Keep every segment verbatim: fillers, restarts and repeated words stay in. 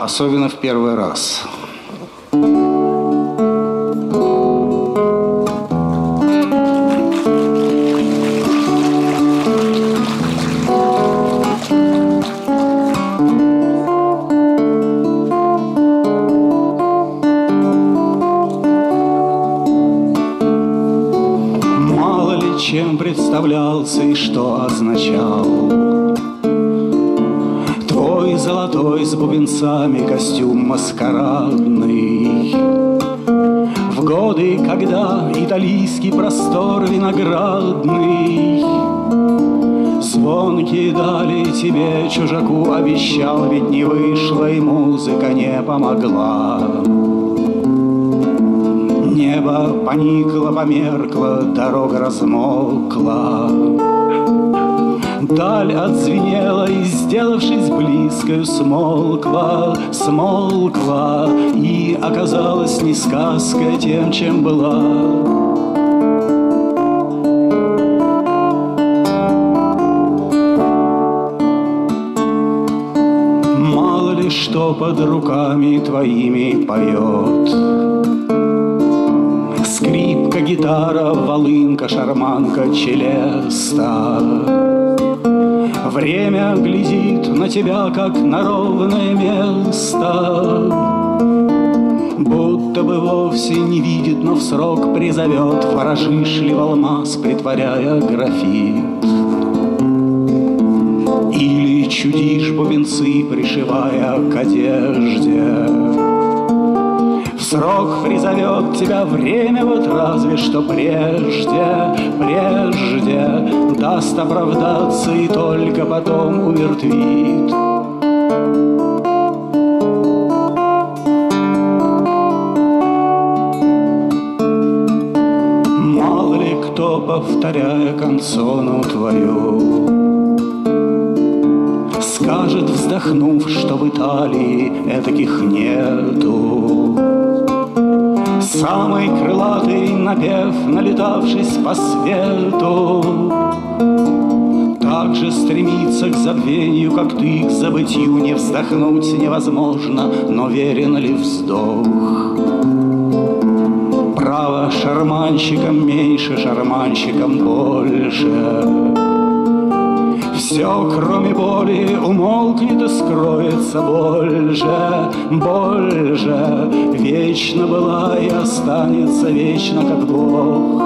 особенно в первый раз. Чем представлялся и что означал твой золотой с бубенцами костюм маскарадный. В годы, когда италийский простор виноградный звонки дали тебе, чужаку обещал, ведь не вышло и музыка не помогла. Небо поникло, померкло, дорога размокла. Даль отзвенела и, сделавшись близкою, смолкла, смолкла, и оказалась не сказка тем, чем была. Мало ли что под руками твоими поет. Скрипка, гитара, волынка, шарманка, челеста. Время глядит на тебя, как на ровное место, будто бы вовсе не видит, но в срок призовет. Ворожишь ли в алмаз, притворяя графит? Или чудишь бубенцы, пришивая к одежде? Срок призовет тебя время, вот разве что прежде, прежде даст оправдаться и только потом умертвит. Мало ли кто, повторяя концону твою, скажет, вздохнув, что в Италии этаких нету. Самый крылатый напев, налетавшись по свету, так же стремится к забвению, как ты к забытью. Не вздохнуть невозможно, но верен ли вздох? Право, шарманщикам меньше, шарманщикам больше. Все, кроме боли, умолкнет и скроется. Боль же, боль же вечно была и останется вечно, как Бог.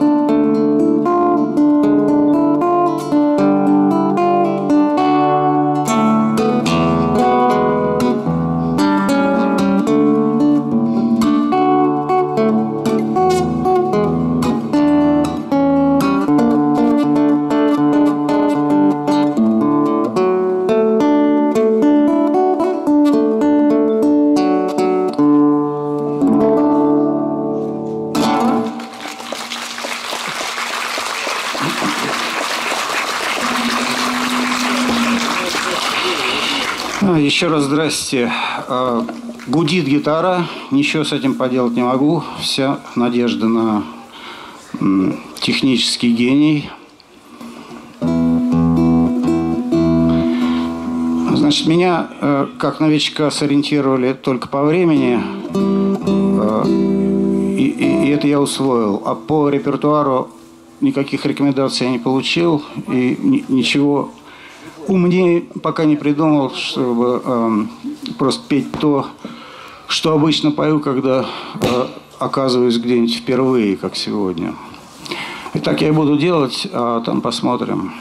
Еще раз здрасте. Гудит гитара, ничего с этим поделать не могу. Вся надежда на технический гений. Значит, меня как новичка сориентировали только по времени, и, и, и это я усвоил. А по репертуару никаких рекомендаций я не получил, и ни, ничего умнее пока не придумал, чтобы э, просто петь то, что обычно пою, когда э, оказываюсь где-нибудь впервые, как сегодня. И так я и буду делать, а там посмотрим.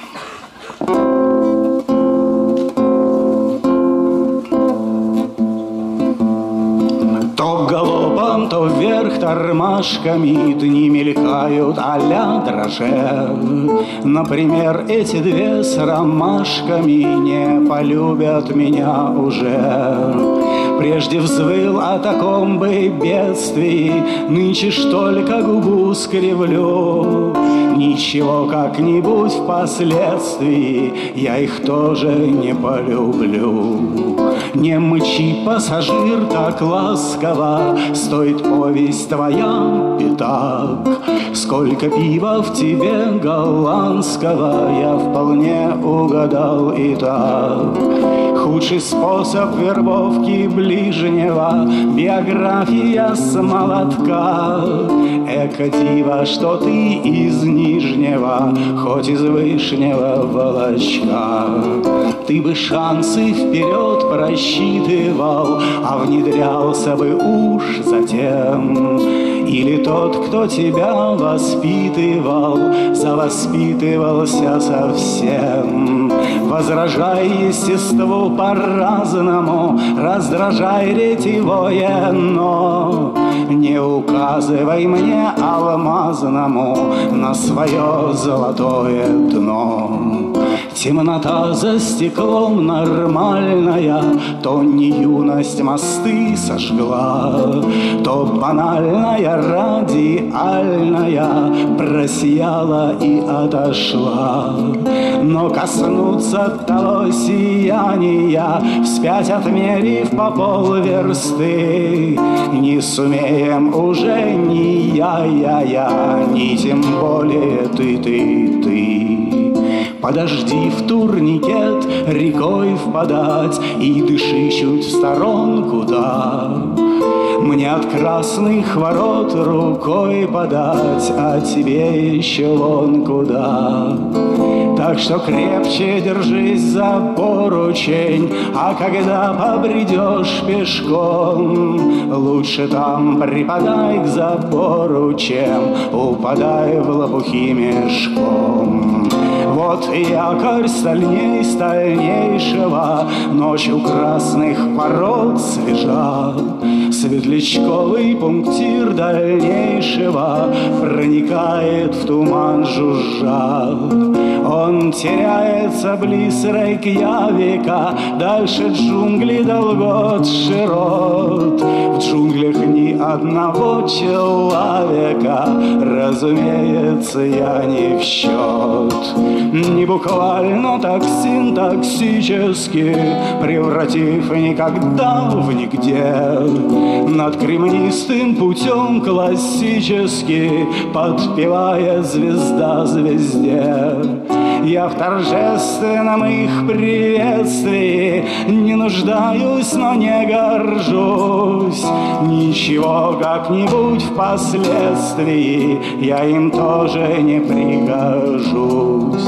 То галопом, то вверх тормашками дни мелькают а-ля драже. Например, эти две с ромашками не полюбят меня уже. Прежде взвыл о таком бы бедствии, нынче ж только губу скривлю. Ничего, как-нибудь впоследствии я их тоже не полюблю. Не мычи, пассажир, так ласково, стоит повесть твоя, пятак. Сколько пива в тебе голландского, я вполне угадал и так. Худший способ вербовки ближнего — биография с молотка. Эко диво, что ты из Нижнего, хоть из Вышнего Волочка. Ты бы шансы вперед просчитывал, а внедрялся бы уж затем. Или тот, кто тебя воспитывал, завоспитывался совсем. Возражай естеству по-разному, раздражай ретивое, но не указывай мне алмазному на свое золотое дно. Темнота за стеклом нормальная, то не юность мосты сожгла, то банальная радиальная просияла и отошла. Но коснуться того сияния, вспять отмерив по полверсты, не сумеем уже ни я, я, я, ни тем более ты, ты, ты. Подожди в турникет рекой впадать и дыши чуть в сторонку, да. Мне от красных ворот рукой подать, а тебе еще вон куда. Так что крепче держись за поручень, а когда побредешь пешком, лучше там припадай к забору, чем упадай в лопухи мешком. Вот якорь стальней стальнейшего, ночью красных пород свежа. Светлячковый пунктир дальнейшего проникает в туман жужжа. Он теряется близ Рейкьявика, дальше джунгли долгот широт. В джунглях ни одного человека, разумеется, я не в счет. Не буквально, так синтаксически, превратив никогда в нигде, над кремнистым путем классически подпевая звезда звезде. Я в торжественном их приветствии не нуждаюсь, но не горжусь. Ничего, как-нибудь впоследствии я им тоже не пригожусь.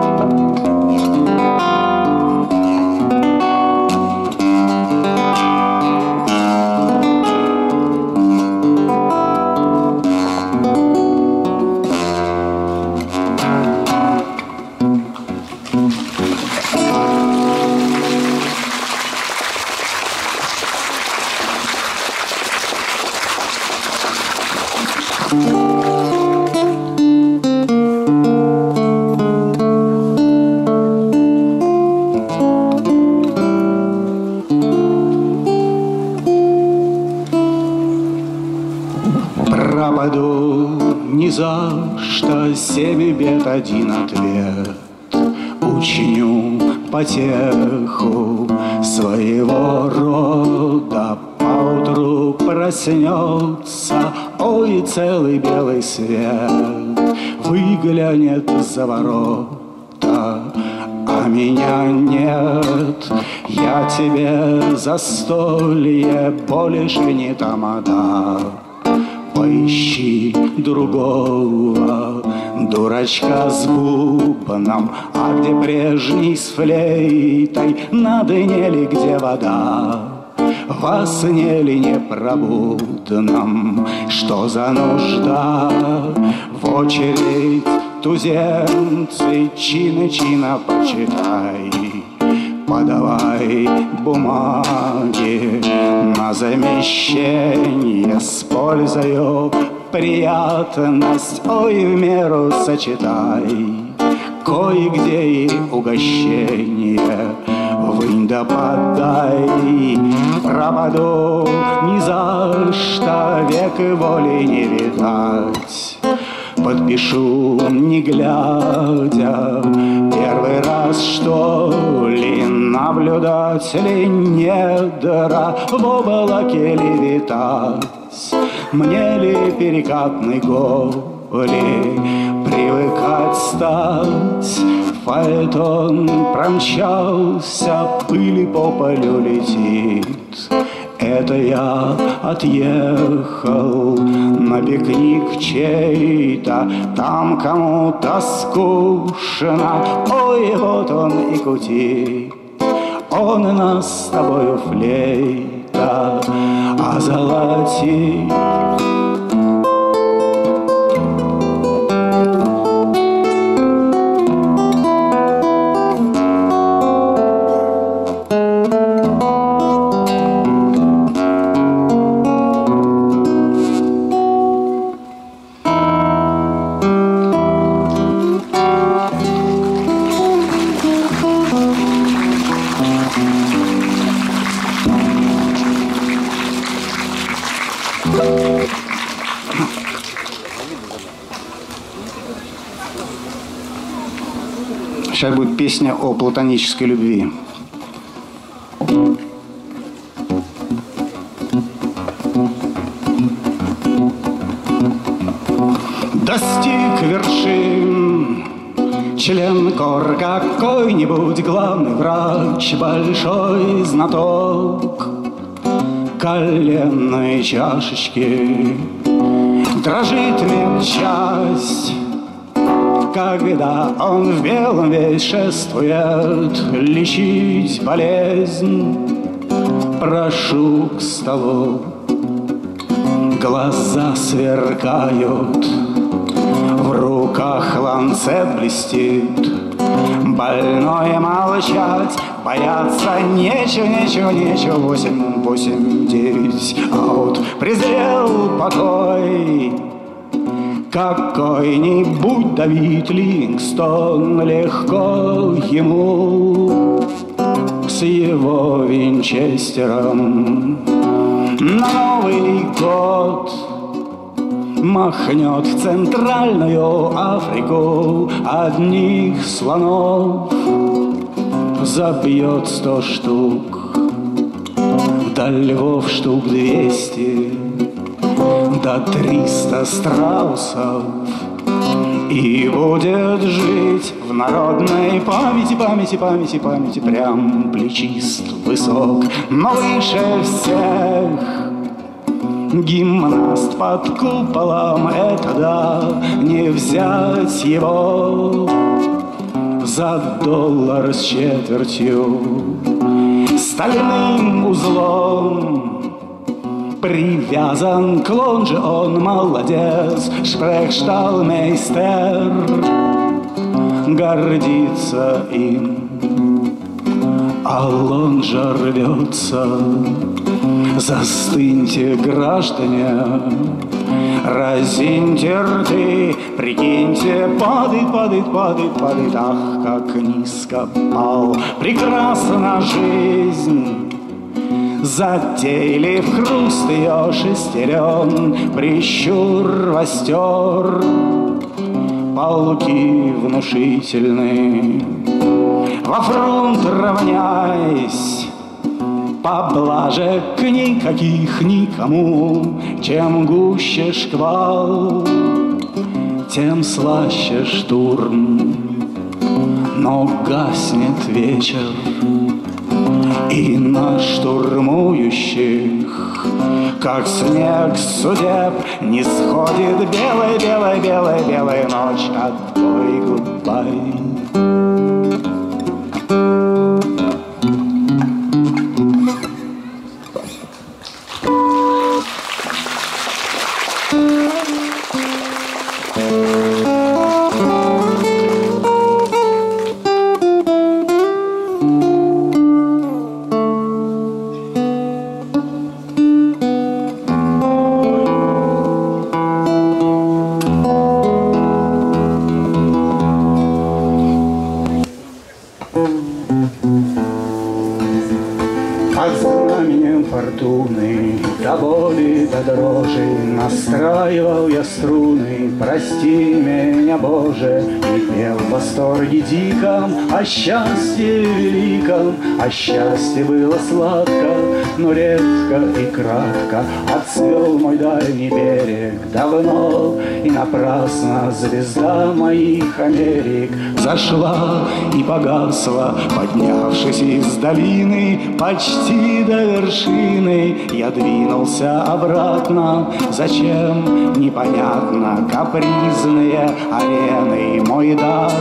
Пропаду ни за что, семь бед, один ответ. Учиню потеху своего рода. Поутру проснется, ой, целый белый свет выглянет за ворота, а меня нет. Я тебе застолье больше не тамада. Поищи другого дурачка с бубном, а где прежний с флейтой, на дне ли где вода? Во сне ли непробудном, что за нужда? В очередь туземцы, чина-чина почитай. Подавай бумаги на замещение с пользою приятность, ой, в меру сочетай. Кое-где и угощение вынь да подай. пропаду, ни за что век и воли не видать. Подпишу, не глядя, первый раз, что ли, наблюдать ли недра в облаке ли витать. Мне ли перекатной голи привыкать стать? Фаэтон промчался, пыли по полю летит. Это я отъехал на пикник чей-то, там кому-то скучно, ой, вот он и кутит. Он и нас с тобою флейта озолотит. Сейчас будет песня о платонической любви. Достиг вершин член кор какой-нибудь главный врач, большой знаток коленной чашечки. Дрожит медчасть, когда он в белом весь шествует лечить болезнь. Прошу к столу, глаза сверкают, в руках ланцет блестит. Больное молчать, бояться нечего, нечего, нечего. Восемь, восемь, девять, а вот презрел покой. Какой-нибудь Давид Ливингстон, легко ему с его винчестером на Новый год махнет в Центральную Африку одних слонов, забьет сто штук, до львов штук двести, до триста страусов, и будет жить в народной памяти, памяти, памяти, памяти, прям плечист, высок, но выше всех. Гимнаст под куполом, это да, не взять его за доллар с четвертью. Стальным узлом привязан клон же он, молодец, шпрехшталмейстер, гордится им, а лонжа рвется. Застыньте, граждане, разиньте рты, прикиньте, падает, падает, падает, падает, ах, как низко пал. Прекрасна жизнь, затейлив хруст ее шестерен, прищур востер, полки внушительны. Во фронт равняясь, поблажек никаких никому, чем гуще шквал, тем слаще штурм. Но гаснет вечер, и на штурмующих, как снег судеб, не сходит белая, белая, белая, белая ночь. Отбой, гудбай. фортуны, до боли, до дрожи настраивал я струны. Прости меня, Боже, и пел в восторге диком о счастье великом. А счастье было сладко, но редко и кратко. Отцвел мой дальний берег давно, и напрасно звезда моих Америк зашла и погасла, поднявшись из долины почти до вершины. Я двинулся обратно, зачем, непонятно. Капризные арены мой дар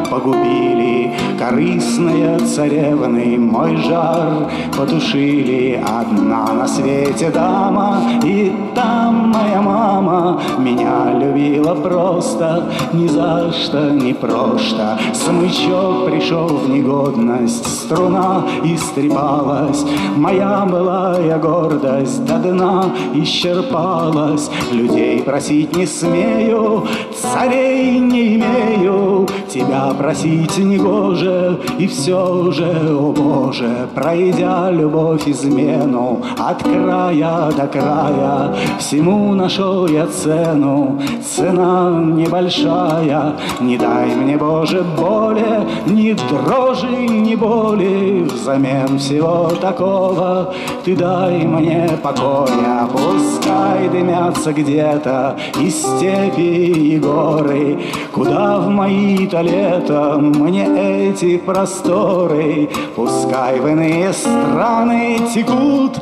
погубили, корыстные царевны мой жар потушили. Одна на свете дама, и там моя мама меня любила просто, ни за что, ни просто. Смычок пришел в негодность, струна истрепалась, моя былая гордость до дна исчерпалась. Людей просить не смею, царей не имею, тебя просить негоже, и все же, о Боже, пройдя любовь измену от края до края, всему нашел я цену, цена небольшая. Не дай мне, Боже, боли, ни дрожи, ни боли, взамен всего такого ты дай мне покоя. Пускай дымятся где-то и степи, и горы, куда в мои-то лета мне эти просторы. Пускай в иные страны текут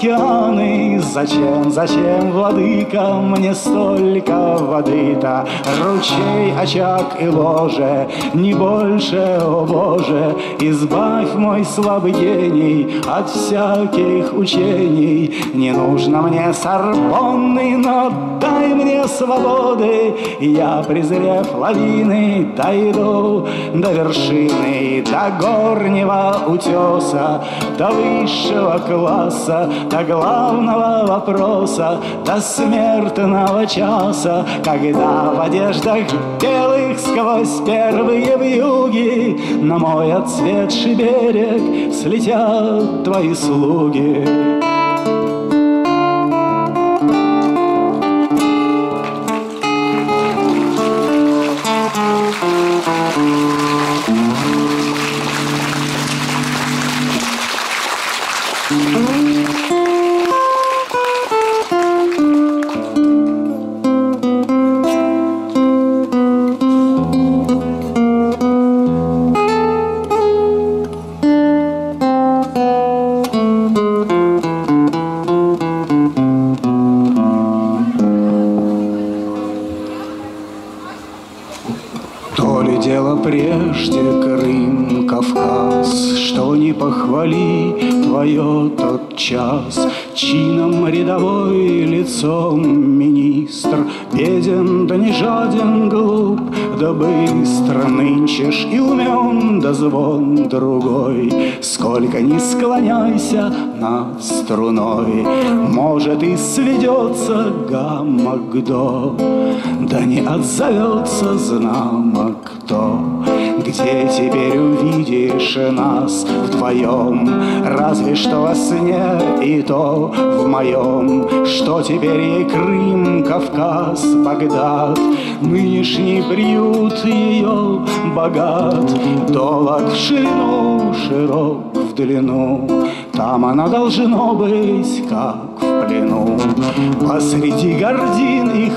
океаны. Зачем, зачем, владыка, мне столько воды-то? Ручей, очаг и ложе, не больше, о Боже. Избавь мой слабый гений от всяких учений. Не нужно мне Сорбонны, но дай мне свободы. Я, презрев лавины, дойду до вершины, до горнего утеса, до высшего класса, до главного вопроса, до смертного часа, когда в одеждах белых сквозь первые вьюги на мой отцветший берег слетят твои слуги. Прежде Крым, Кавказ, что не похвали твое тот час. Чином рядовой, лицом министр, беден да не жаден, глуп да быстр. Нынче ж и умен, да звон другой. Сколько ни склоняйся над струной, может и сведется гамма до, да не отзовется знамо кто. Где теперь увидишь нас вдвоем? Разве что во сне, и то в моем. Что теперь ей Крым, Кавказ, Багдад? Нынешний приют ее богат. Долог в ширину, широк в длину, там она должно быть, как в плену. Посреди гордин и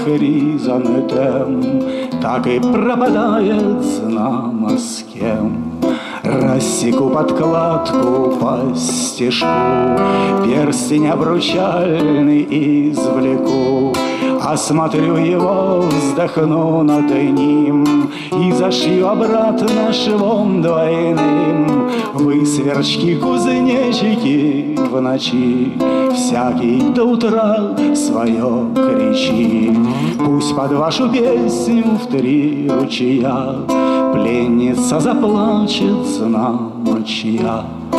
хризантем так и пропадает знамо с кем. Рассеку подкладку по стежку, перстень обручальный извлеку. Осмотрю его, вздохну над ним и зашью обратно швом двойным. Вы, сверчки, кузнечики, в ночи всякий до утра свое кричи. Пусть под вашу песню в три ручья пленница заплачет знамо чья.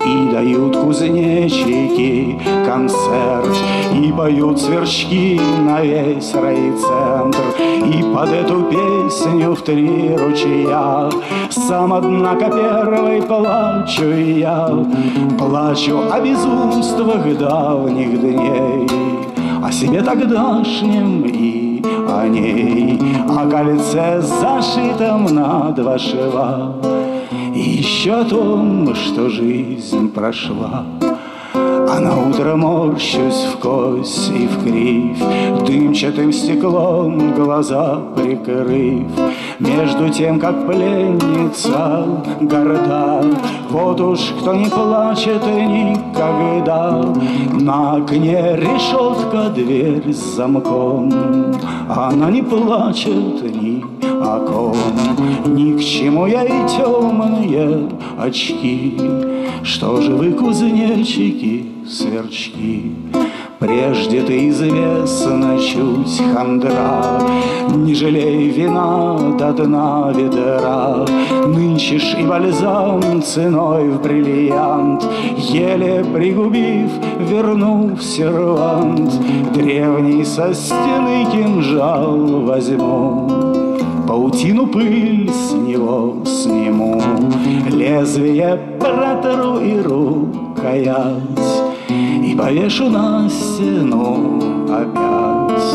И дают кузнечики концерт, и поют сверчки на весь райцентр. И под эту песню в три ручья сам, однако, первый плачу я. Плачу о безумствах давних дней, о себе тогдашнем и о ней, о кольце, зашитом на два шва, и еще о том, что жизнь прошла. А наутро морщусь в кость и в кривь, дымчатым стеклом глаза прикрыв, между тем, как пленница горда. Вот уж кто не плачет никогда. На окне решетка, дверь с замком, она не плачет ни о ком. Ни к чему ей темные очки. Что же вы, кузнечики, сверчки? Прежде ты известна чуть хандра, не жалей вина до дна ведра. Нынче ж и бальзам ценой в бриллиант, еле пригубив, вернув сервант, древний со стены кинжал возьму, паутину пыль с него сниму, лезвие протру и рукоять, и повешу на стену опять.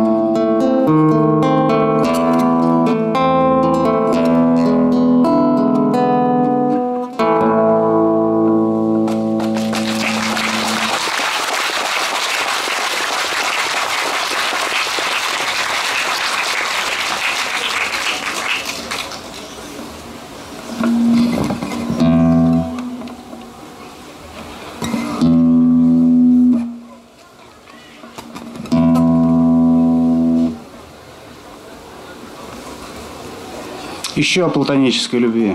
Еще о платонической любви.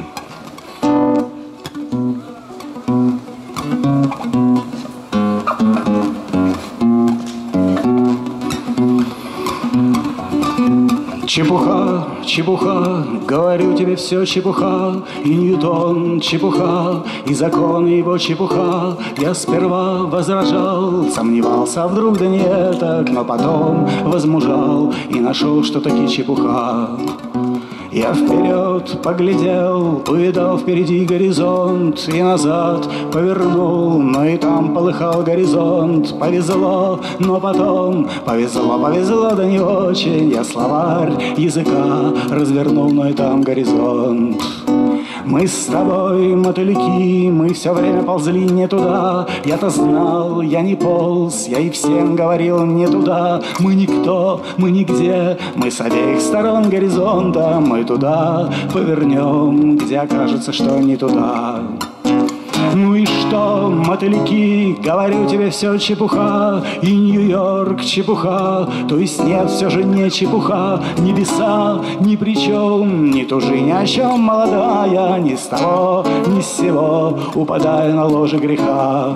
Чепуха, чепуха, говорю тебе, все чепуха, и Ньютон чепуха, и законы его чепуха. Я сперва возражал, сомневался, а вдруг да не так, но потом возмужал и нашел, что таки чепуха. Я вперед поглядел, увидал впереди горизонт, и назад повернул, но и там полыхал горизонт. Повезло, но потом повезло, повезло, да не очень. Я словарь языка развернул, но и там горизонт. Мы с тобой мотыльки, мы все время ползли не туда. Я-то знал, я не полз, я и всем говорил не туда. Мы никто, мы нигде, мы с обеих сторон горизонта. Мы туда повернем, где окажется, что не туда. Ну и что, мотыльки, говорю тебе, все чепуха, и Нью-Йорк чепуха, то есть нет, все же не чепуха. Небеса ни при чем, не тужи ни о чем, молодая, ни с того, ни с сего, упадая на ложе греха.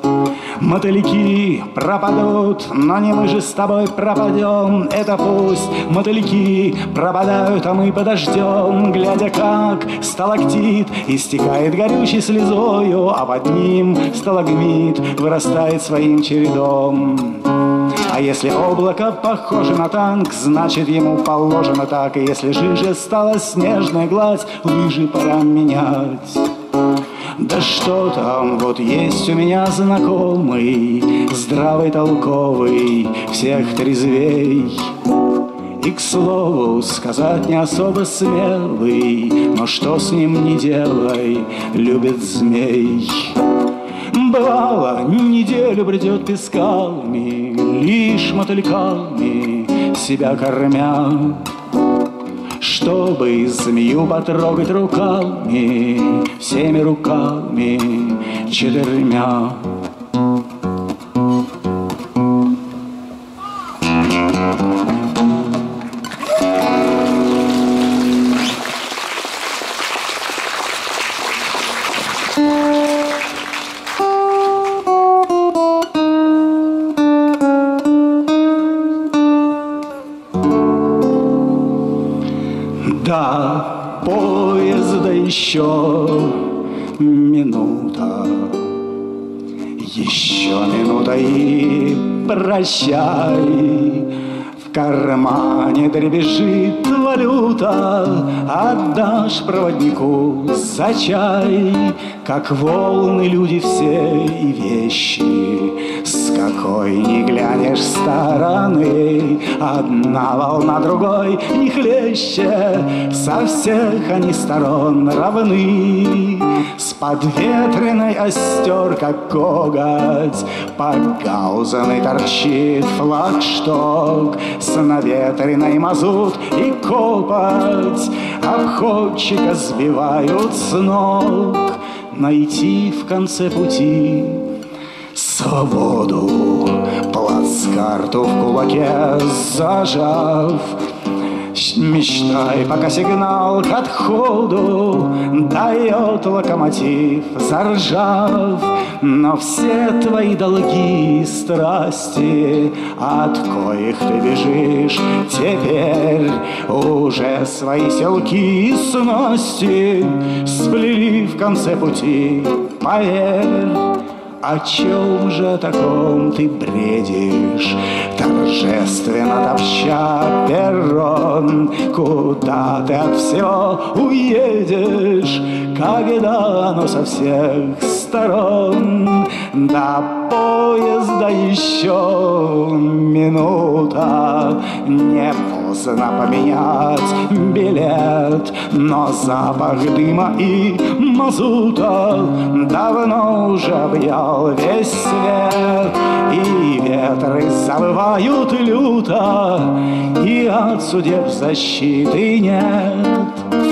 Мотыльки пропадут, но не мы же с тобой пропадем. Это пусть мотыльки пропадают, а мы подождем, глядя, как сталактит истекает горючей слезою, а под ним сталагмит вырастает своим чередом. А если облако похоже на танк, значит ему положено так. И если жиже стала снежная гладь, лыжи пора менять. Да что там, вот есть у меня знакомый, здравый, толковый, всех трезвей. И, к слову, сказать не особо смелый, но что с ним не делай, любит змей. Бывало, неделю бредет песками, лишь мотыльками себя кормя, чтобы змею потрогать руками, всеми руками четырьмя. До поезда еще минута. Еще минута и прощай. В кармане дребезжит валюта, отдашь проводнику за чай. Как волны люди все и вещи, с какой ни глянешь стороны, одна волна другой не хлеще, со всех они сторон равны. С подветренной остер, как коготь, погаузанный торчит флагшток. С наветренной мазут и копоть обходчика сбивают с ног. Найти в конце пути свободу, плацкарту в кулаке зажав. Мечтай, пока сигнал к отходу дает локомотив, заржав. Но все твои долги и страсти, от коих ты бежишь теперь, уже свои селки и снасти сплели в конце пути, поверь. О чем же таком ты бредишь, торжественно топча перрон? Куда ты от всего уедешь, когда оно со всех сторон? До поезда еще минута, не поздно поменять билет, но запах дыма и мазута давно уже объял весь свет, и ветры завывают люто, и от судеб защиты нет.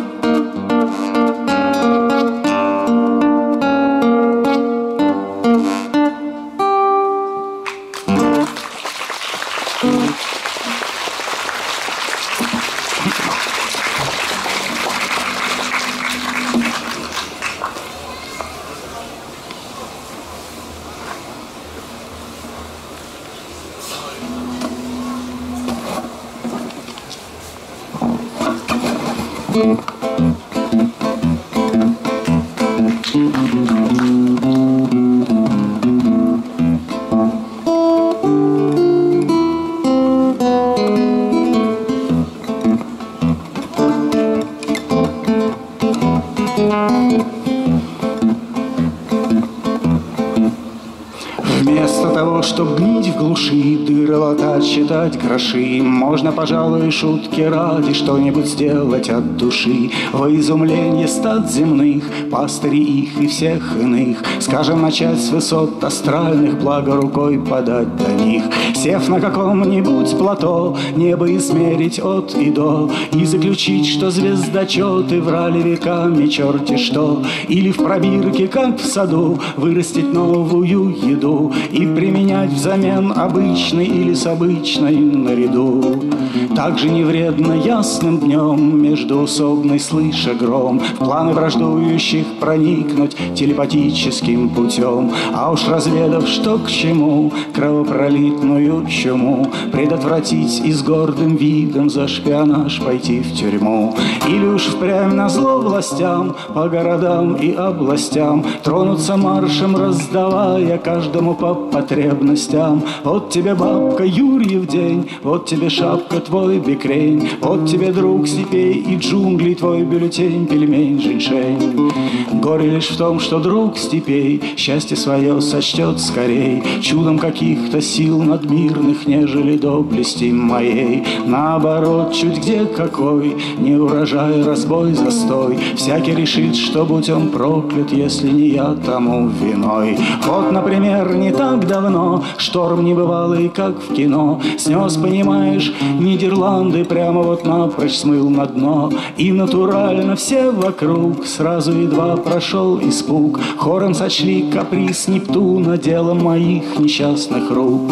Вместо того, чтобы гнить в глуши, дыры латать, считать гроши, можно, пожалуй, шутки ради что-нибудь сделать от души. Во изумленье стад земных, пастырей их и всех иных, скажем, начать с высот астральных, благо рукой подать до них. Сев на каком-нибудь плато, небо измерить от и до, и заключить, что звездочеты врали веками черти что. Или в пробирке, как в саду, вырастить новую еду и применять взамен обычной или с обычной наряду. Также не вредно ясным днем, междуусобной слыша гром, в планы враждующих проникнуть телепатическим путем. А уж разведав, что к чему, кровопролитную чуму предотвратить и с гордым видом за шпионаж пойти в тюрьму. Или уж впрямь назло властям по городам и областям тронуться маршем, раздавая каждому по потребностям. Вот тебе, бабка, Юрьев день, вот тебе шапка, твой бекрень, вот тебе, друг степей и джунглей, твой бюллетень, пельмень, женьшень. Горе лишь в том, что друг степей счастье свое сочтет скорей чудом каких-то сил надмирных, нежели доблести моей. Наоборот, чуть где какой не урожай, разбой, застой, всякий решит, что будь он проклят, если не я тому виной. Вот, например, не так давно шторм небывалый, как в кино, снес, понимаешь, Нидерланды, прямо вот напрочь смыл на дно. И натурально все вокруг сразу едва прошел испуг, хором сочли каприз Нептуна делом моих несчастных рук.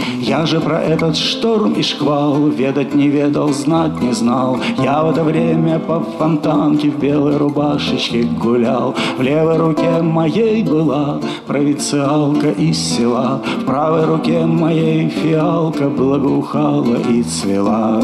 Я же про этот шторм и шквал ведать не ведал, знать не знал. Я в это время по фонтанке в белой рубашечке гулял. В левой руке моей была провинциалка из села, в правой руке моей фиалка благоухала и цвела.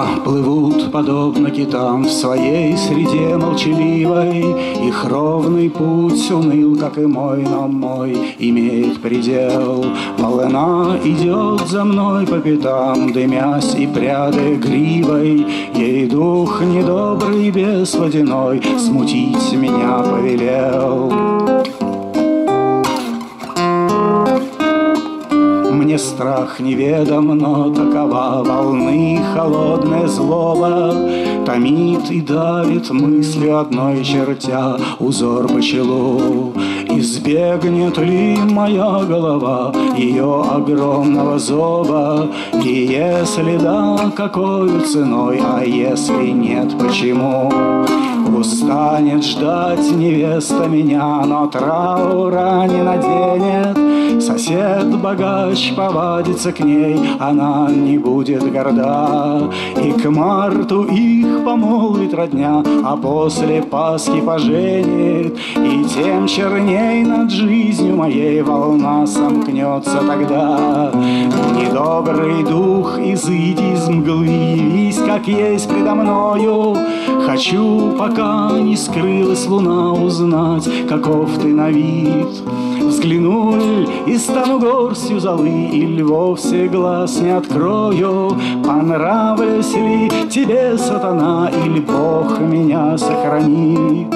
плывут подобно китам в своей среде молчаливой. Их ровный путь уныл, как и мой, но мой имеет предел. Волна идет за мной по пятам, дымясь и прядая гривой. Ей дух недобрый, бес водяной, смутить меня повелел. Мне страх неведом, но такова волны холодная злоба. Томит и давит мыслью одной чертя узор по челу. Избегнет ли моя голова ее огромного зоба? И если да, какой ценой, а если нет, почему? Устанет ждать невеста меня, но траура не наденет. Сосед-богач повадится к ней, она не будет горда. И к марту их помолвит родня, а после Пасхи поженит. И тем черней над жизнью моей волна сомкнется тогда. Недобрый дух, изыди из мглы, явись, как есть предо мною. Хочу, пока не скрылась луна, узнать, каков ты на вид. Взгляну и стану горстью золы, или вовсе глаз не открою. Понравлюсь ли тебе, сатана, или Бог меня сохранит?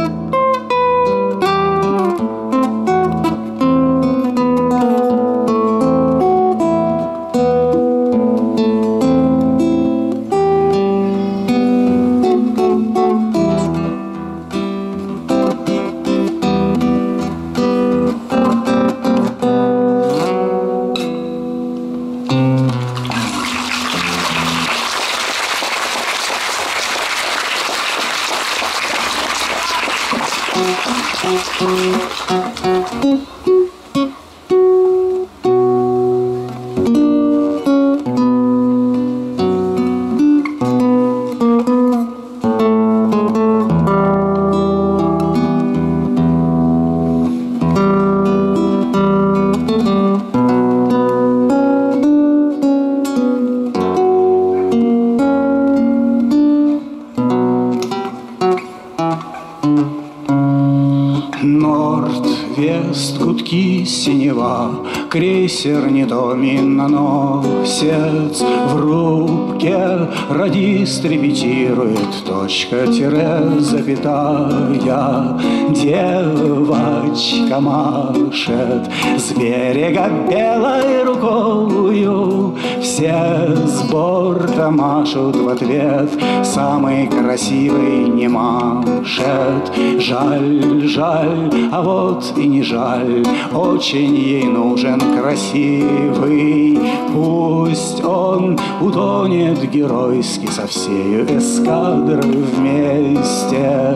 Крейсер не то миноносец, в рубке радист репетирует, точка-тире, запятая. Девочка машет с берега белой рукою, все с борта машут в ответ, самый красивый не машет. Жаль, жаль, а вот и не жаль, очень ей нужен красивый. Пусть он утонет геройски со всею эскадрой вместе.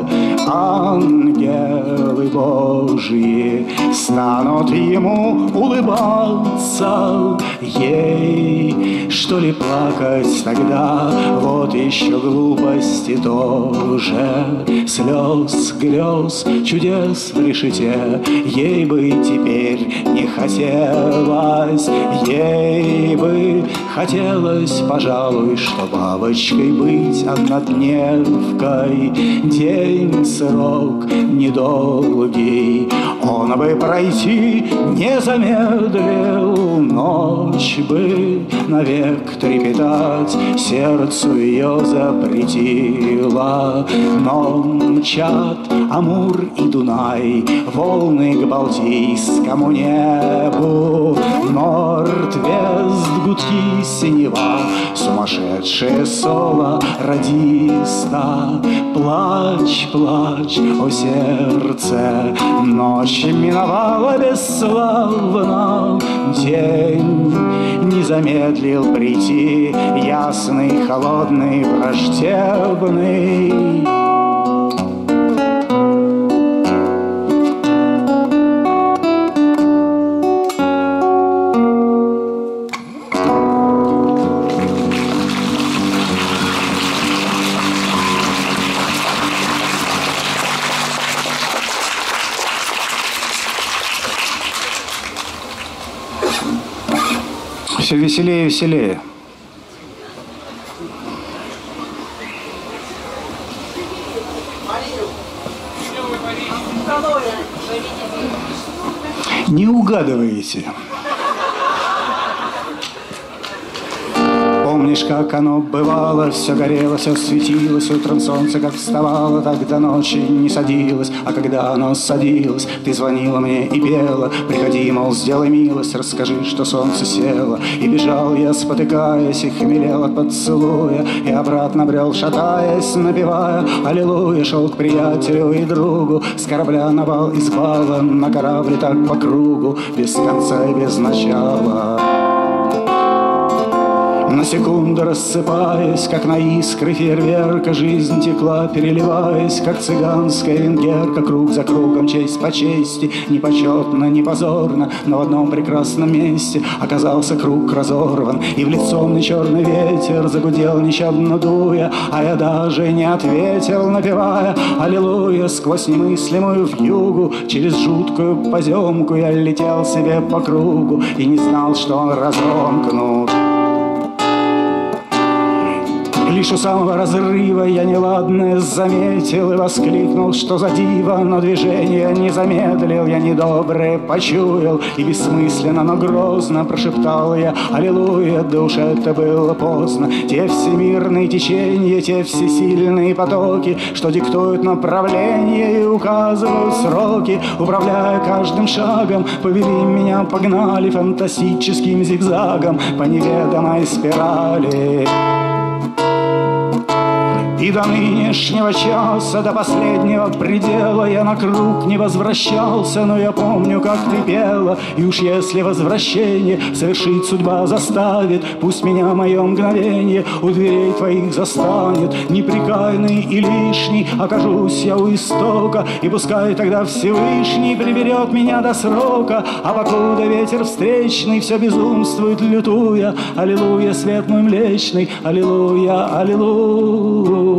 Ангелы Божьи станут ему улыбаться. Ей, что ли, плакать тогда? Вот еще глупости тоже. Слез, грез, чудес в решете ей бы теперь не хотелось. Ей бы хотелось, пожалуй, что бабочкой быть однодневкой. День срок недолгий, он бы пройти не замедлил. Ночь бы навек трепетать сердцу ее запретила. Но мчат Амур и Дунай, волны к Балтийскому небу. Норд-Вест, гудки синева, сумасшедшее соло радиста. Плачь, плачь, о сердце, ночь миновала бесславно. День не замедлил прийти, ясный, холодный, враждебный. Все веселее и веселее. Не угадываете. Помнишь, как оно бывало, все горело, все светилось, утром солнце как вставало, так до ночи не садилось, а когда оно садилось, ты звонила мне и пела, приходи, мол, сделай милость, расскажи, что солнце село, и бежал я, спотыкаясь, и хмелел от поцелуя, и обратно брел, шатаясь, напевая, аллилуйя, шел к приятелю и другу, с корабля на бал из бала, на корабле так по кругу, без конца и без начала. На секунду рассыпаясь, как на искры фейерверка, жизнь текла, переливаясь, как цыганская венгерка, круг за кругом, честь по чести, не почетно, не позорно, но в одном прекрасном месте оказался круг разорван, и в лицо мне черный ветер загудел нещадно дуя, а я даже не ответил, напевая аллилуйя, сквозь немыслимую вьюгу, через жуткую поземку я летел себе по кругу и не знал, что он разомкнут. Лишь у самого разрыва я неладное заметил и воскликнул, что за диво, но движение не замедлил, я недоброе почуял и бессмысленно, но грозно прошептал я аллилуйя, да уж это было поздно. Те всемирные течения, те всесильные потоки, что диктуют направление и указывают сроки, управляя каждым шагом, повели меня, погнали фантастическим зигзагом по неведомой спирали. И до нынешнего часа, до последнего предела я на круг не возвращался, но я помню, как ты пела, и уж если возвращение совершить судьба заставит, пусть меня мое мгновение у дверей твоих застанет, непрекаянный и лишний окажусь я у истока, и пускай тогда Всевышний приберет меня до срока, а покуда ветер встречный все безумствует, лютуя, аллилуйя, свет мой млечный, аллилуйя, аллилуйя.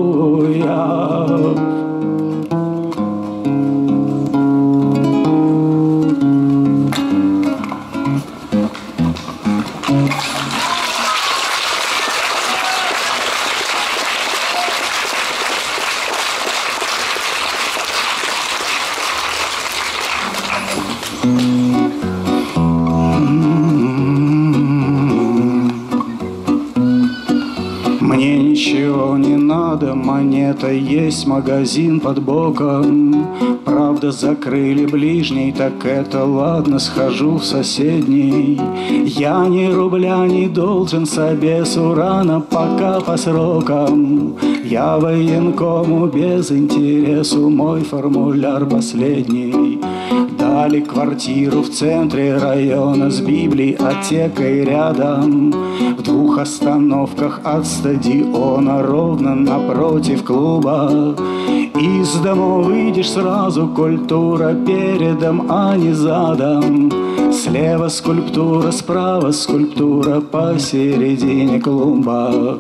Мне ничего не надо, монета есть, магазин под боком. Правда, закрыли ближний, так это ладно, схожу в соседний. Я ни рубля не должен собесу рано, пока по срокам. Я военкому без интересу, мой формуляр последний. Дали квартиру в центре района с библиотекой рядом. В двух остановках от стадиона, ровно напротив клуба. Из дома выйдешь сразу, культура передом, а не задом. Слева скульптура, справа скульптура, посередине клумба.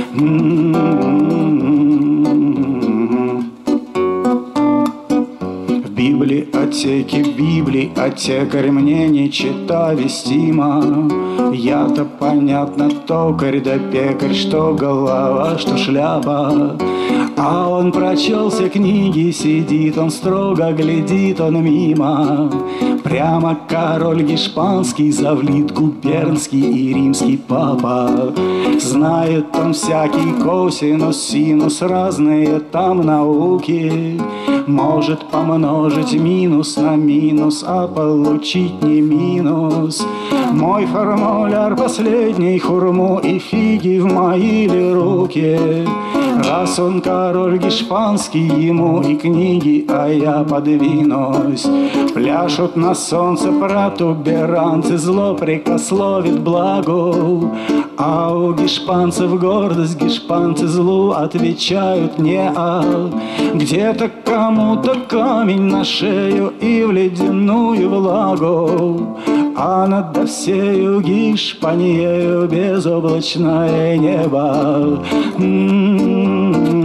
В библиотеке библиотекарь мне не чита вестима. Я-то, понятно, токарь да пекарь, что голова, что шляпа. А он прочел все книги, сидит он строго, глядит он мимо. Прямо король гешпанский, завлит губернский и римский папа. Знает он всякий косинус, синус, разные там науки. Может помножить минус на минус, а получить не минус. Мой формуляр последний, хурму и фиги в мои ли руки. Раз он король гешпанский, ему и книги, а я подвинусь. Пляшут на солнце протуберанцы, зло прикословит благу. А у гешпанцев гордость, гешпанцы злу отвечают не-а. Где-то кому-то камень на шею и в ледяную влагу, а над всею Гешпаниею безоблачное небо.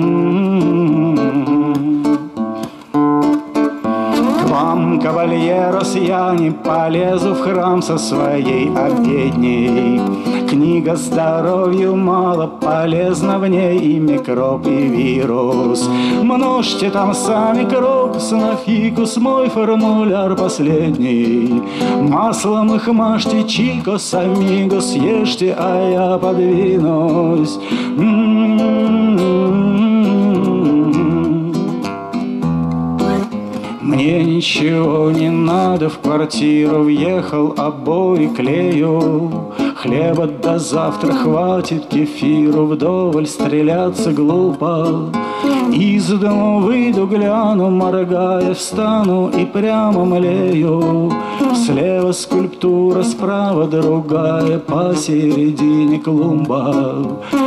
К вам, кавальеро, раз я не полезу в храм со своей обедней. Книга здоровью мало полезна, в ней и микроб, и вирус. Множьте там сами крокус, на фикус мой формуляр последний. Маслом их мажьте, чикос, амигос, ешьте, а я подвинусь. Мне ничего не надо, в квартиру въехал, обои клею. Хлеба до завтра хватит, кефиру вдоволь, стреляться глупо. Из дому выйду, гляну, моргая, встану и прямо млею. Слева скульптура, справа другая, посередине клумба.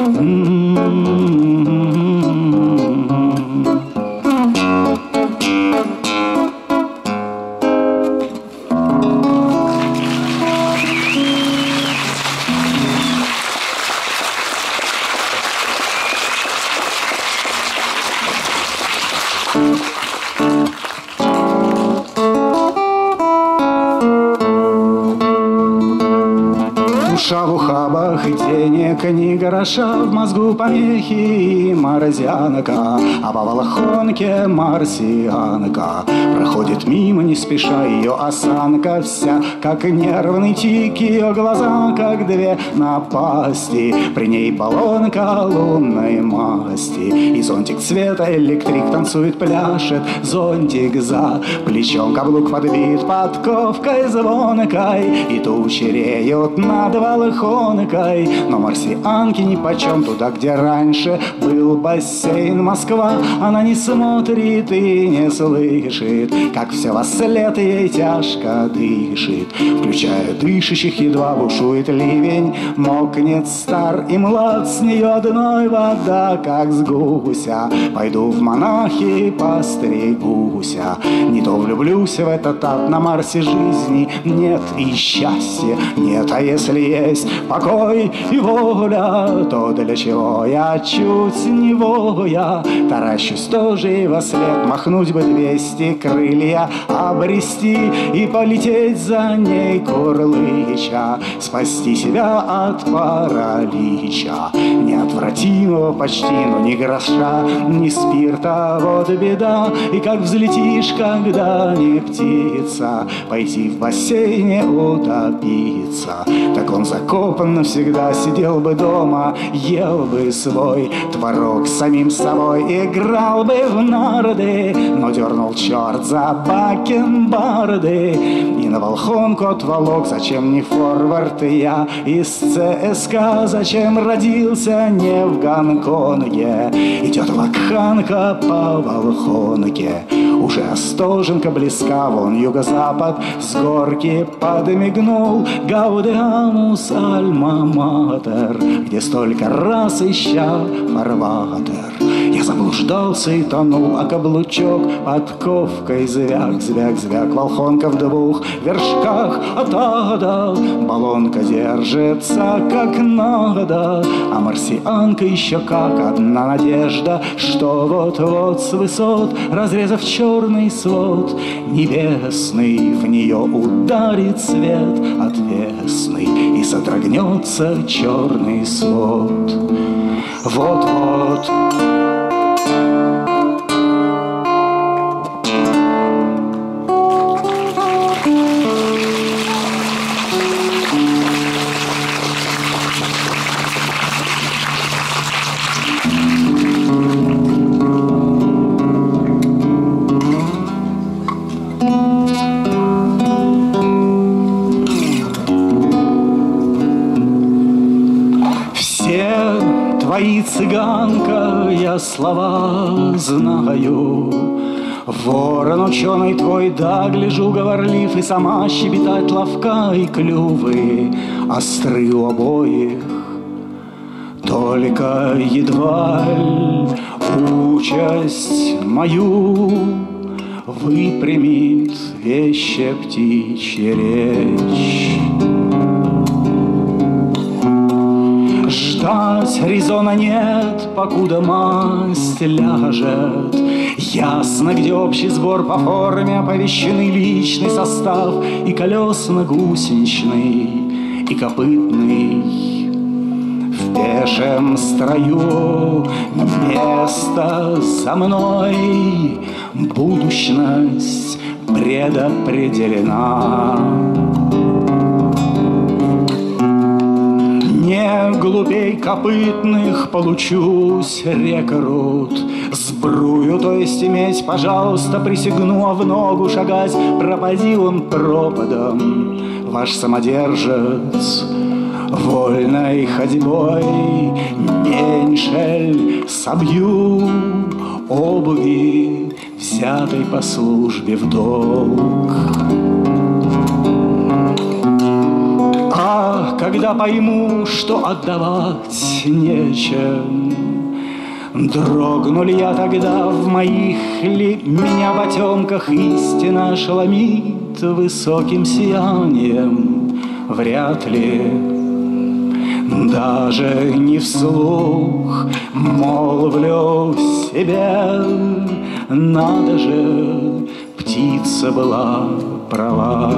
Душа в ухабах, денег ни гроша, в мозгу помехи и морозянка, а по Волхонке марсианка проходит мимо не спеша, ее осанка вся как нервный тик, ее глаза как две напасти, при ней баллонка лунной масти, и зонтик цвета электрик танцует, пляшет, зонтик за плечом, каблук подбит подковкой звонкой, и тучи реют над Волхонкой, но марсианки нипочем, туда, где раньше был бассейн Москва, она не смотрит и не слышит, как все вослед ей тяжко дышит, включая дышащих, едва бушует ливень, мокнет стар и млад, с нее одной вода, как с гуся, пойду в монахи, постригуся, не то влюблюсь в этот ад, на Марсе жизни нет и счастья нет, а если есть покой и воля, то для чего я чуть не воя, таращусь тоже во след, махнуть бы двести крылья, обрести и полететь за ней курлыча, спасти себя от паралича, неотвратимого почти, но ни гроша, ни спирта, вот беда, и как взлетишь, когда не птица, пойти в бассейне утопиться, так он закопан навсегда, сидел бы дома, ел бы свой творог с самим собой, играл бы в нарды, но дернул черт за бакенбарды и на Волхонку отволок. Зачем не форвард я из ЦСКА, зачем родился не в Гонконге? Идет вакханка по Волхонке, уже Остоженко близка, вон юго-запад с горки подмигнул. Гаудеамус альма-матер, где столько раз ища фарватер. Я заблуждался и тонул, а каблучок подковкой звяк, звяк, звяк. Волхонка в двух вершках от ада, баллонка держится как надо, а марсианка еще как одна надежда, что вот-вот с высот, разрезав черный свод небесный, в нее ударит свет отвесный и содрогнется черный свод. Вот-вот. Твои, цыганка, я слова знаю. Ворон ученый твой, да, гляжу, говорлив, и сама щебетать ловка, и клювы остры у обоих. Только едва ль участь мою выпрямит вещая птичья речь. Ждать резона нет, покуда масть ляжет. Ясно, где общий сбор по форме, оповещенный личный состав, и колесно-гусеничный, и копытный. В пешем строю место за мной, будущность предопределена. Не глупей копытных получусь рекрут, сбрую, то есть иметь, пожалуйста, присягну, а в ногу шагать пропади он пропадом, ваш самодержец. Вольной ходьбой меньшель собью обуви, взятой по службе в долг. А когда пойму, что отдавать нечем, дрогну ли я тогда, в моих ли меня потемках истина ошеломит высоким сиянием? Вряд ли. Даже не вслух молвлю в себе, надо же, птица была права.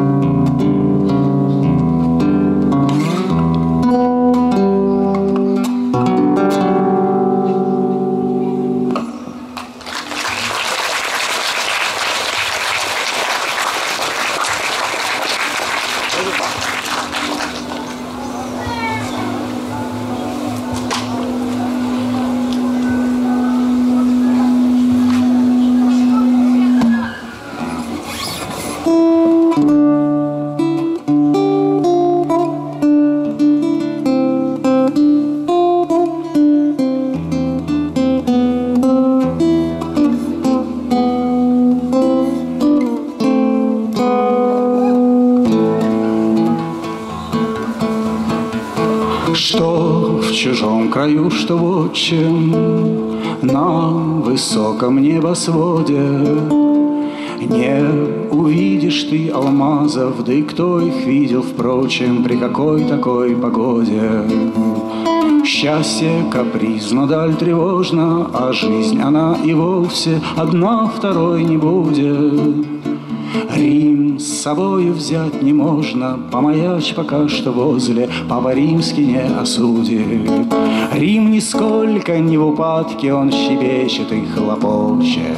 Что в чужом краю, что в отчим, на высоком небосводе не увидишь ты алмазов, да и кто их видел, впрочем, при какой такой погоде. Счастье капризно, даль тревожно, а жизнь она и вовсе одна второй не будет. Рим с собою взять не можно, помаячь пока что возле, Папа Римский не осудит. Рим нисколько не в упадке, он щебечет и хлопочет.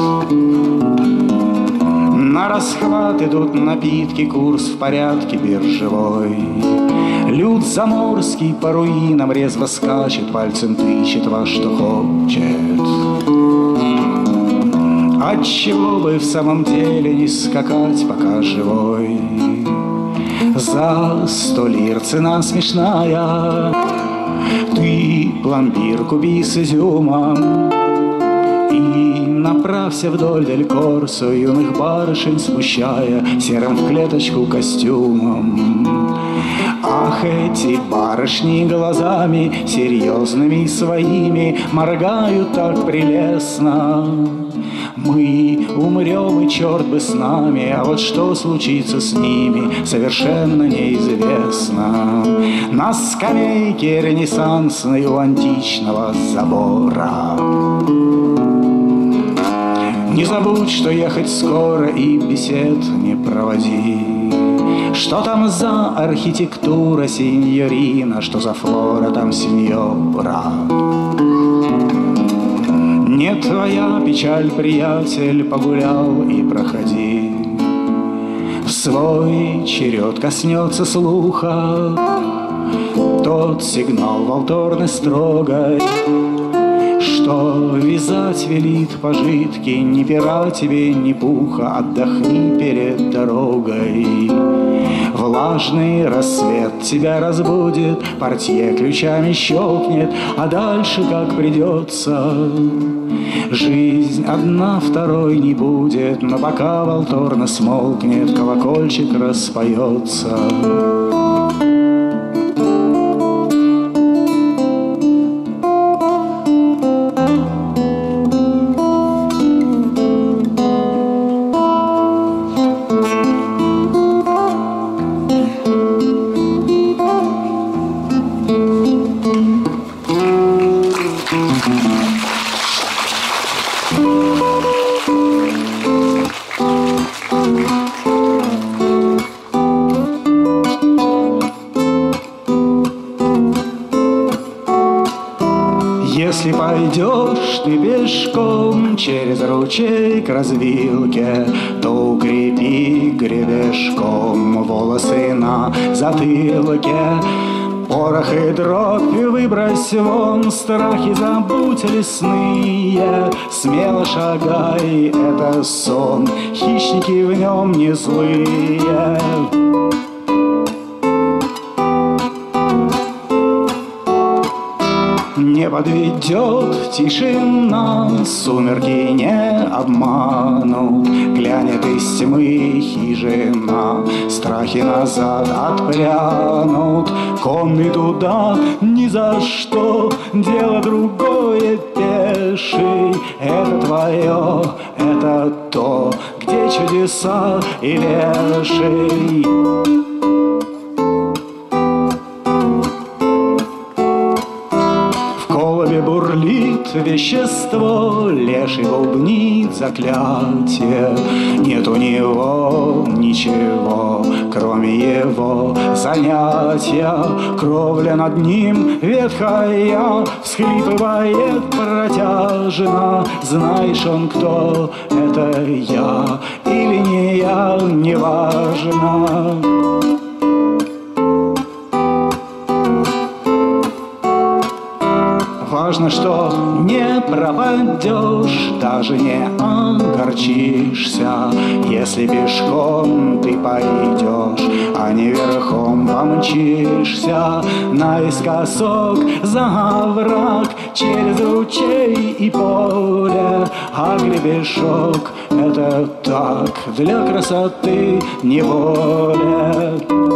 На расхват идут напитки, курс в порядке биржевой. Люд заморский по руинам резво скачет, пальцем тычет во что хочет. Отчего бы в самом деле не скакать, пока живой? За сто лир цена смешная, ты пломбир купи с изюмом и направься вдоль дель Корсо, юных барышень смущая серым в клеточку костюмом. Ах, эти барышни глазами серьезными своими моргают так прелестно. Мы умрем, и черт бы с нами, а вот что случится с ними, совершенно неизвестно. На скамейке ренессансной у античного забора. Не забудь, что ехать скоро, и бесед не проводи. Что там за архитектура, синьорина, что за флора там, синьора? Не твоя печаль, приятель, погулял и проходи. В свой черед коснется слуха тот сигнал волторны строгой, что вязать велит пожитки, ни пера тебе, ни пуха, отдохни перед дорогой. Влажный рассвет тебя разбудит, портье ключами щелкнет, а дальше как придется. Жизнь одна второй не будет, но пока волторна смолкнет, колокольчик распоется. Thank you. через ручей к развилке, то укрепи гребешком волосы на затылке. Порох и дробь выбрось вон, страхи забудь лесные, смело шагай, это сон, хищники в нем не злые. Не подведет тишина, сумерки не обманут, глянет из тьмы хижина, страхи назад отпрянут. Конный туда ни за что, дело другое, пеший. Это твое, это то, где чудеса и леший. Бурлит вещество, леший бубнит заклятие. Нет у него ничего, кроме его занятия. Кровля над ним ветхая всхлипывает протяжно. Знаешь, он кто? Это я или не я, неважно. Важно, что не пропадешь, даже не огорчишься, если пешком ты пойдешь, а не верхом помчишься. Наискосок за овраг, через ручей и поле, а гребешок — это так, для красоты не более.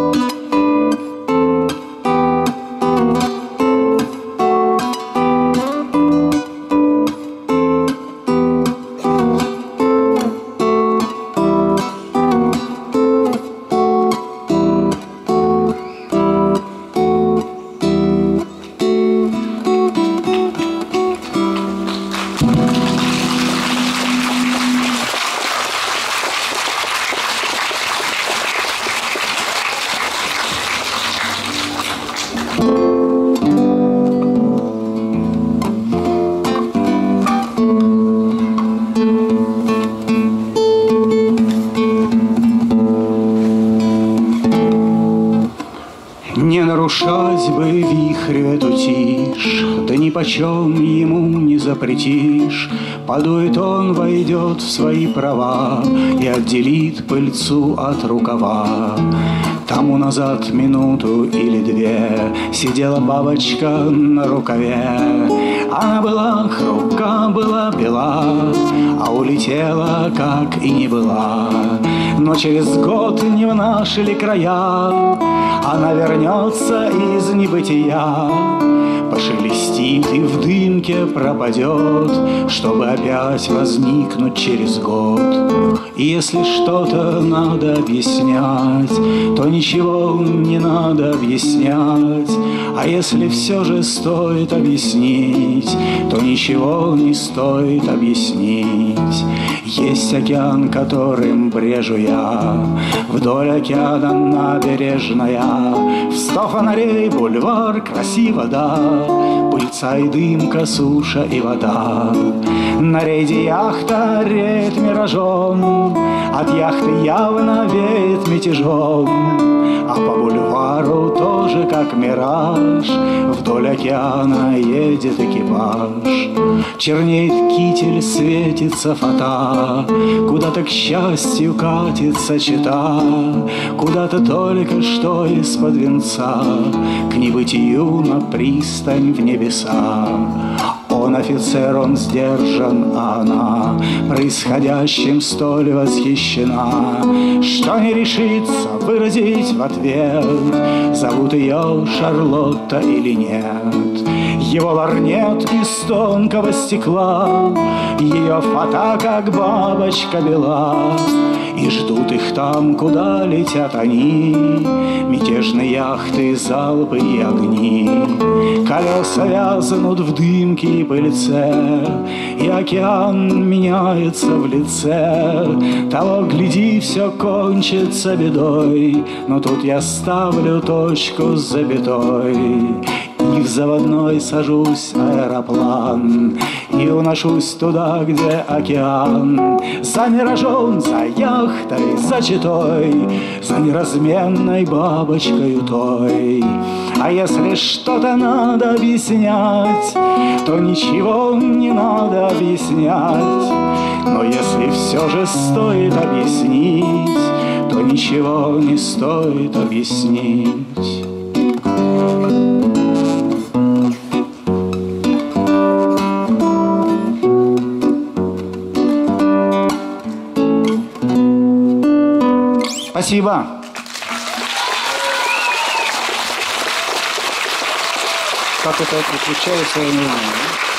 Нарушать бы вихрю эту тишь, да нипочем ему не запретишь. Подует он, войдет в свои права и отделит пыльцу от рукава. Тому назад минуту или две сидела бабочка на рукаве. Она была хрупка, была бела, а улетела, как и не была. Но через год не в наши ли края она вернется из небытия, пошелестит и в дымке пропадет, чтобы опять возникнуть через год. И если что-то надо объяснять, то ничего не надо объяснять. А если все же стоит объяснить, то ничего не стоит объяснить. Есть океан, которым брежу я, вдоль океана набережная. В сто фонарей бульвар, красиво, да, пыльца и дымка, суша и вода. На рейде яхта реет миражом, от яхты явно веет мятежом. А по бульвару тоже как мираж, вдоль океана едет экипаж. Чернеет китель, светится фата, куда-то к счастью катится чета, куда-то только что из-под венца, к небытию на пристань в небеса. Он офицер, он сдержан, а она происходящим столь восхищена, что не решится выразить в ответ, зовут ее Шарлотта или нет. Его лорнет из тонкого стекла, ее фата как бабочка бела, и ждут их там, куда летят они, мятежные яхты, залпы и огни. Колеса вязнут в дымке и пыльце, и океан меняется в лице. Того, гляди, все кончится бедой, но тут я ставлю точку с запятой. И в заводной сажусь на аэроплан и уношусь туда, где океан. За миражом, за яхтой, за читой, за неразменной бабочкой той. А если что-то надо объяснять, то ничего не надо объяснять. Но если все же стоит объяснить, то ничего не стоит объяснить. Спасибо. Как это отвечает своему мнению?